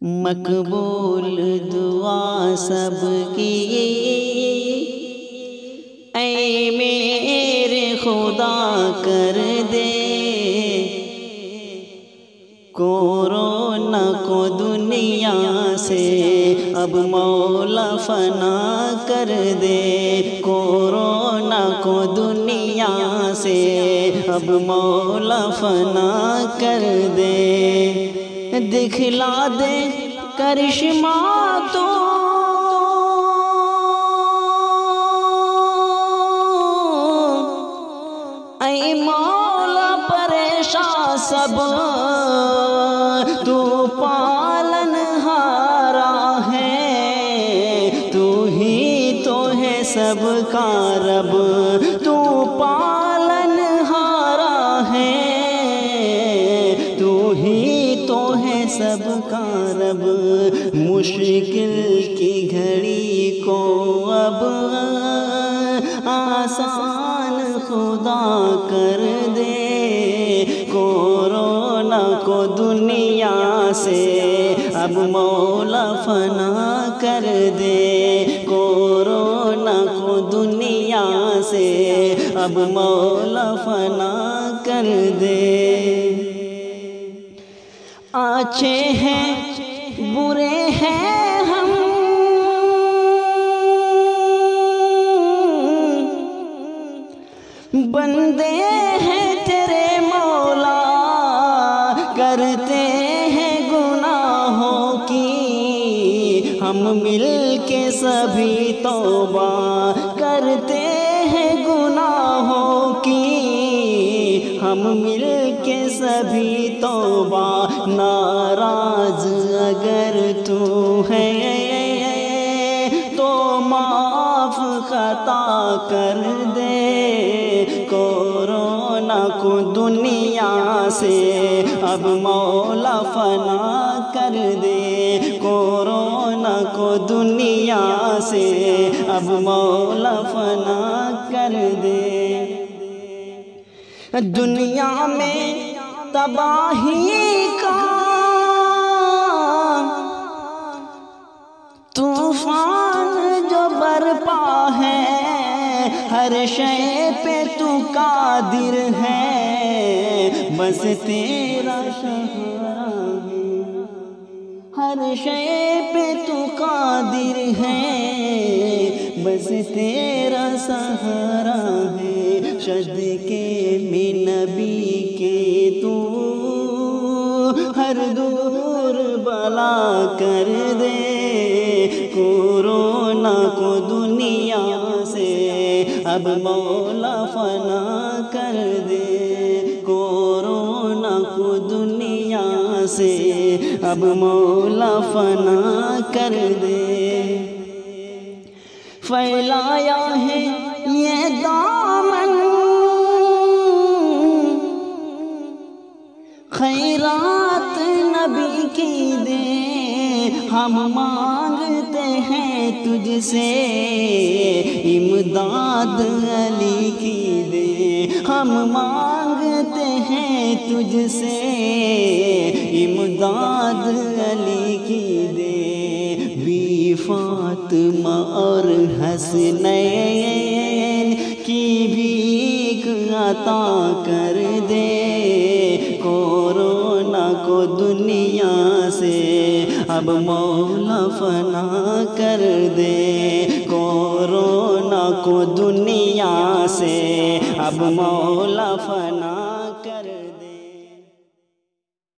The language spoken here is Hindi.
मकबूल दुआ सबकी ऐ मेरे खुदा कर दे। कोरोना को दुनिया से अब मौला फना कर दे। कोरोना को दुनिया से अब मौला फना कर दे। दिखला दे करिश्मा तो ऐ मौला परेशान सब तू पालनहारा है। तू ही तो है सबका रब, तू पालनहारा है। तू ही तो है सबका रब। मुश्किल की घड़ी को अब आसान खुदा कर दे। कोरोना को दुनिया से अब मौला फना कर दे। कोरोना को दुनिया से अब मौला फना कर दे। अच्छे हैं बुरे हैं हम, बंदे हैं तेरे मौला, करते हैं गुनाहों की। हम मिल के सभी तौबा करते हैं गुनाहों की। हम मिल के सभी तौबा। नाराज अगर तू है तो माफ खता कर दे। कोरोना को दुनिया से अब मौला फना कर दे। कोरोना को दुनिया से अब मौला फना कर दे। दुनिया में तबाही का तूफान जो बरपा है, हर शय पे तू कादिर है। बस तेरा सहारा है, हर शय पे तू कादिर है। बस तेरा सहारा है। सदके में नबी के तू हर दूर बला कर दे। कोरोना को दुनिया से अब मौला फना कर दे। कोरोना को दुनिया से अब मौला फना कर दे। फैलाया है ये दामन खैरात नबी की दे। हम मांगते हैं तुझसे इमदाद अली की दे। हम मांगते हैं तुझसे इमदाद अली की दे। बी फातिमा और हसनैन की भीख अता कर दे। कोरोना को दुनिया से अब मौला फना कर दे। कोरोना को दुनिया से अब मौला फना